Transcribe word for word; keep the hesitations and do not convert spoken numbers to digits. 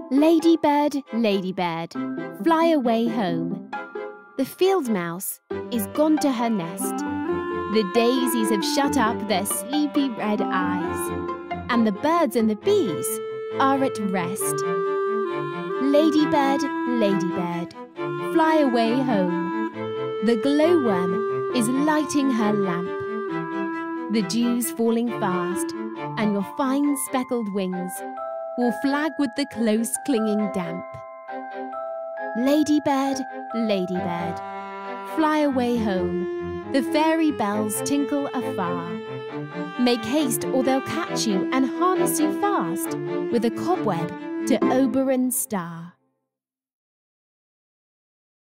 Ladybird, ladybird, fly away home. The field mouse is gone to her nest. The daisies have shut up their sleepy red eyes, and the birds and the bees are at rest. Ladybird, ladybird, fly away home. The glowworm is lighting her lamp. The dew's falling fast, and your fine speckled wings will flag with the close clinging damp. Ladybird, ladybird, fly away home. The fairy bells tinkle afar. Make haste or they'll catch you and harness you fast with a cobweb to Oberon's star.